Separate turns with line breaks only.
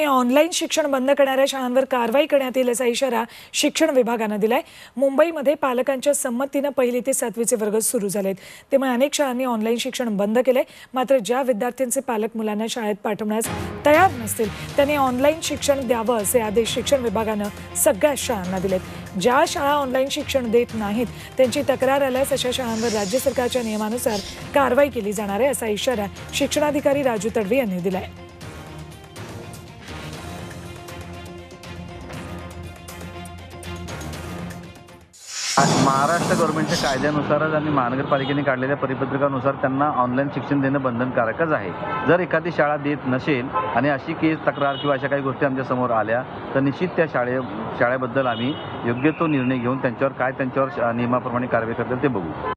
Online शिक्षण बंद करणाऱ्या शाळांवर कारवाई करण्यात येईल असा इशारा शिक्षण विभागाने दिलाय। मुंबईमध्ये पालकांच्या संमतीने 1ली ते 7वीचे वर्ग सुरू झालेत। त्यामुळे अनेक शाळांनी ऑनलाईन शिक्षण बंद केले। मात्र ज्या विद्यार्थ्यांचे पालक मुलांना शाळेत पाठवण्यास तयार नसतील त्यांनी ऑनलाईन शिक्षण द्यावं असे आदेश शिक्षण विभागाने सगळ्या शाळांना दिलेत। ज्या शाळा ऑनलाईन शिक्षण देत नाहीत त्यांची तक्रार आल्यास अशा शाळांवर राज्य सरकारच्या नियमानुसार कारवाई केली जाणार आहे असा इशारा शिक्षणाधिकारी राजू तडवी यांनी दिलाय।
महाराष्ट्र गव्हर्नमेंटच्या कायद्यानुसारच आणि महानगरपालिकेने काढलेल्या परिपत्रकानुसार त्यांना ऑनलाईन शिक्षण देणं बंधनकारकच आहे। जर एखादी शाळा देत नसेल आणि अशी केस तक्रार किंवा अशा काही गोष्टी आमच्या समोर आल्या तर निश्चित त्या शाळेबद्दल आम्ही योग्य तो निर्णय घेऊन त्यांच्यावर नियमाप्रमाणे कारवाई करतील ते बघू।